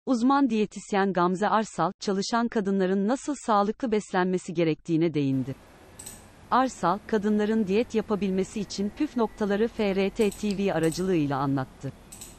Uzman diyetisyen Gamze Arsal, çalışan kadınların nasıl sağlıklı beslenmesi gerektiğine değindi. Arsal, kadınların diyet yapabilmesi için püf noktaları FRT TV aracılığıyla anlattı.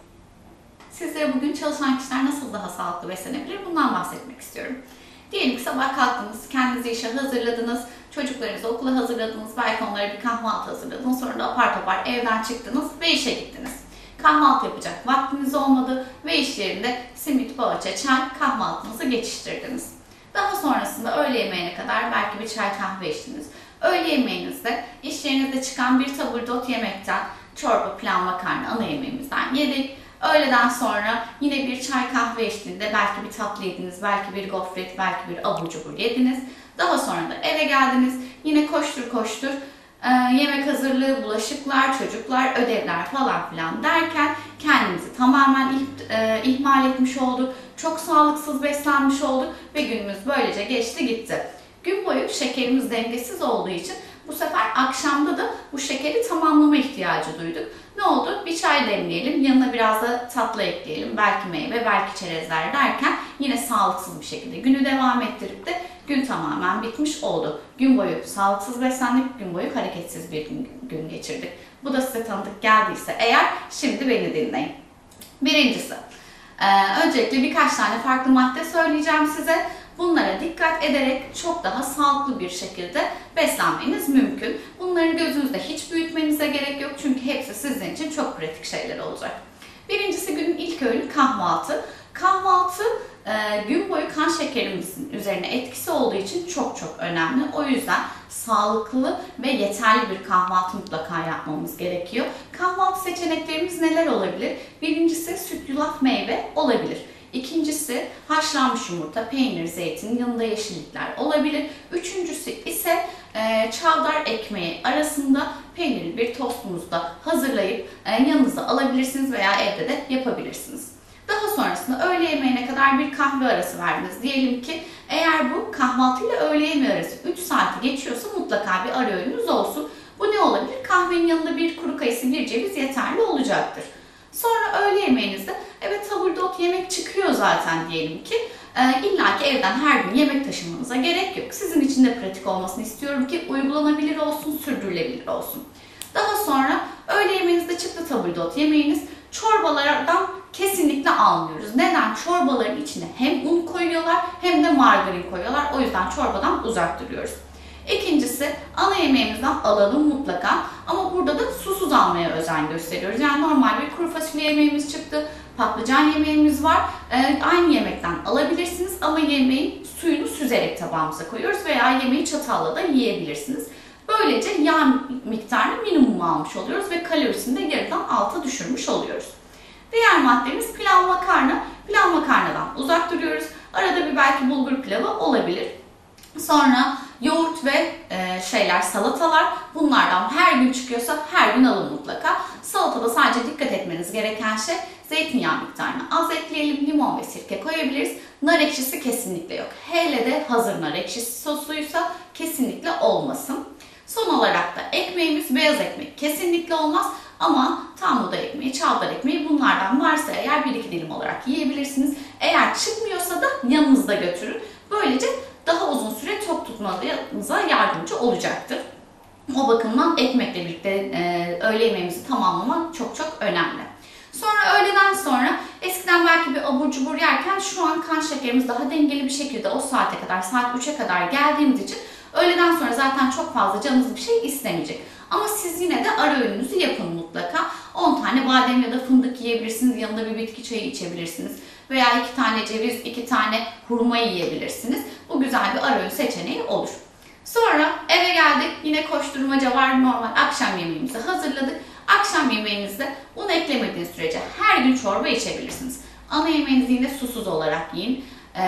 Sizlere bugün çalışan kişiler nasıl daha sağlıklı beslenebilir bundan bahsetmek istiyorum. Diyelim ki sabah kalktınız, kendinizi işe hazırladınız, çocuklarınızı okula hazırladınız, belki onlara bir kahvaltı hazırladınız, sonra da apar topar evden çıktınız ve işe gittiniz. Kahvaltı yapacak vaktiniz olmadı ve iş yerinde simit, poğaça, çay kahvaltınızı geçiştirdiniz. Daha sonrasında öğle yemeğine kadar belki bir çay kahve içtiniz. Öğle yemeğinizde iş yerinizde çıkan bir tabldot yemekten, çorba, pilav, makarna ana yemeğimizden yedik. Öğleden sonra yine bir çay kahve içtiğinde belki bir tatlı yediniz, belki bir gofret, belki bir abur cubur yediniz. Daha sonra da eve geldiniz, yine koştur koştur yemek hazırlığı, bulaşıklar, çocuklar, ödevler falan filan derken kendimizi tamamen ihmal etmiş olduk. Çok sağlıksız beslenmiş olduk ve günümüz böylece geçti gitti. Gün boyu şekerimiz dengesiz olduğu için bu sefer akşamda da bu şekeri tamamlama ihtiyacı duyduk. Ne oldu? Bir çay demleyelim, yanına biraz da tatlı ekleyelim, belki meyve, belki çerezler derken yine sağlıksız bir şekilde günü devam ettirip de gün tamamen bitmiş oldu. Gün boyu sağlıksız beslendik, gün boyu hareketsiz bir gün geçirdik. Bu da size tanıdık geldiyse eğer şimdi beni dinleyin. Birincisi, öncelikle birkaç tane farklı madde söyleyeceğim size. Bunlara dikkat ederek çok daha sağlıklı bir şekilde beslenmeniz mümkün. Bunları gözünüzde hiç büyütmenize gerek yok çünkü hepsi sizin için çok pratik şeyler olacak. Birincisi günün ilk öğünü kahvaltı. Kahvaltı gün boyu kan şekerimizin üzerine etkisi olduğu için çok önemli. O yüzden sağlıklı ve yeterli bir kahvaltı mutlaka yapmamız gerekiyor. Kahvaltı seçeneklerimiz neler olabilir? Birincisi süt, yulaf, meyve olabilir. İkincisi haşlanmış yumurta, peynir, zeytin, yanında yeşillikler olabilir. Üçüncüsü ise çavdar ekmeği arasında peynirli bir tostunuzu da hazırlayıp yanınıza alabilirsiniz veya evde de yapabilirsiniz. Daha sonrasında öğle yemeğine kadar bir kahve arası verdiniz. Diyelim ki eğer bu kahvaltıyla öğle yemeği arası 3 saati geçiyorsa mutlaka bir ara öğününüz olsun. Bu ne olabilir? Kahvenin yanında bir kuru kayısı, bir ceviz yeterli olacaktır. Sonra öğle yemeğinizde evet tabldot yemek çıkıyor zaten diyelim ki illa ki evden her gün yemek taşımanıza gerek yok. Sizin için de pratik olmasını istiyorum ki uygulanabilir olsun, sürdürülebilir olsun. Daha sonra öğle yemeğinizde çıktı tabldot yemeğiniz. Çorbalardan kesinlikle almıyoruz. Neden? Çorbaların içine hem un koyuyorlar hem de margarin koyuyorlar. O yüzden çorbadan uzak duruyoruz. İkincisi ana yemeğimizden alalım mutlaka ama burada da susuz almaya özen gösteriyoruz. Yani normal bir kuru fasulye yemeğimiz çıktı, patlıcan yemeğimiz var. Aynı yemekten alabilirsiniz ama yemeğin suyunu süzerek tabağımıza koyuyoruz veya yemeği çatalla da yiyebilirsiniz. Böylece yağ miktarını minimum almış oluyoruz ve kalorisini de yarıdan alta düşürmüş oluyoruz. Diğer maddemiz pilav makarna. Pilav makarnadan uzak duruyoruz. Arada bir belki bulgur pilavı olabilir. Sonra yoğurt ve salatalar, bunlardan her gün çıkıyorsa her gün alın mutlaka. Salatada sadece dikkat etmeniz gereken şey zeytinyağı miktarını az ekleyelim, limon ve sirke koyabiliriz. Nar ekşisi kesinlikle yok. Hele de hazır nar ekşisi sosluysa kesinlikle olmasın. Son olarak da ekmeğimiz beyaz ekmek kesinlikle olmaz ama tam buğday ekmeği, çavdar ekmeği bunlardan varsa eğer 1-2 dilim olarak yiyebilirsiniz. Eğer çıkmıyorsa da yanınızda götürün. Böylece daha uzun süre tok tutmanıza yardımcı olacaktır. O bakımdan ekmekle birlikte öğle yemeğimizi tamamlamak çok önemli. Sonra öğleden sonra eskiden belki bir abur cubur yerken şu an kan şekerimiz daha dengeli bir şekilde o saate kadar, saat 3'e kadar geldiğimiz için öğleden sonra zaten çok fazla canınız bir şey istemeyecek. Ama siz yine de ara öğününüzü yapın mutlaka. 10 tane badem ya da fındık yiyebilirsiniz, yanında bir bitki çayı içebilirsiniz. Veya 2 tane ceviz, 2 tane hurma yiyebilirsiniz. Bu güzel bir ara öğün seçeneği olur. Sonra eve geldik. Yine koşturmaca var. Normal akşam yemeğimizi hazırladık. Akşam yemeğinizde un eklemediğiniz sürece her gün çorba içebilirsiniz. Ana yemeğinizi yine susuz olarak yiyin.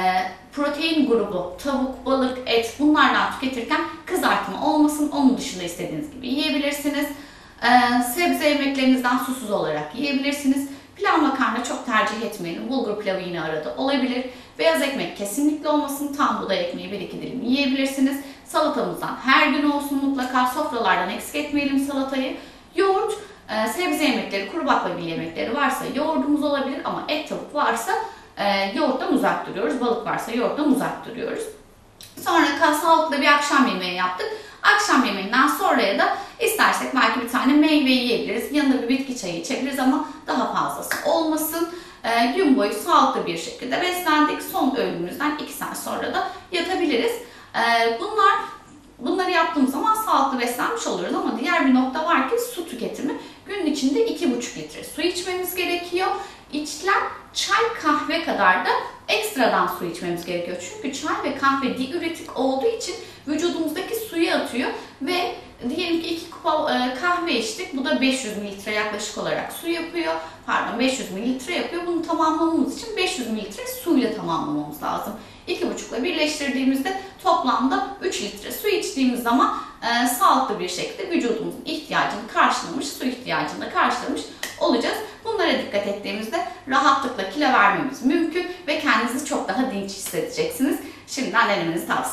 Protein grubu, tavuk, balık, et bunlardan tüketirken kızartma olmasın. Onun dışında istediğiniz gibi yiyebilirsiniz. Sebze yemeklerinizden susuz olarak yiyebilirsiniz. Pilav makarna çok tercih etmeyelim. Bulgur pilavı yine arada olabilir. Beyaz ekmek kesinlikle olmasın. Tam buğday ekmeği 1-2 dilim yiyebilirsiniz. Salatamızdan her gün olsun mutlaka. Sofralardan eksik etmeyelim salatayı. Yoğurt, sebze yemekleri, kuru baklagil yemekleri varsa yoğurdumuz olabilir ama et tavuk varsa yoğurttan uzak duruyoruz. Balık varsa yoğurttan uzak duruyoruz. Sonra sağlıklı bir akşam yemeği yaptık. Akşam yemeğinden sonraya da istersek belki bir tane meyve yiyebiliriz. Yanında bir bitki çayı içebiliriz ama daha fazlası olmasın. Gün boyu sağlıklı bir şekilde beslendik. Son öğünümüzden 2 saat sonra da yatabiliriz. Bunları yaptığımız zaman sağlıklı beslenmiş oluyoruz ama diğer bir nokta var ki su tüketimi. Günün içinde 2,5 litre su içmemiz gerekiyor. İçilen çay, kahve kadar da ekstradan su içmemiz gerekiyor. Çünkü çay ve kahve diüretik olduğu için vücudumuzdaki suyu atıyor ve diyelim ki 2 kupa kahve içtik. Bu da 500 mililitre yaklaşık olarak su yapıyor. Pardon 500 mililitre yapıyor. Bunu tamamlamamız için 500 mililitre suyla tamamlamamız lazım. 2,5 ile birleştirdiğimizde toplamda 3 litre su içtiğimiz zaman sağlıklı bir şekilde vücudumuzun ihtiyacını karşılamış, su ihtiyacını da karşılamış olacağız. Bunlara dikkat ettiğimizde rahatlıkla kilo vermemiz mümkün ve kendinizi çok daha dinç hissedeceksiniz. Şimdiden denemenizi tavsiye ederim.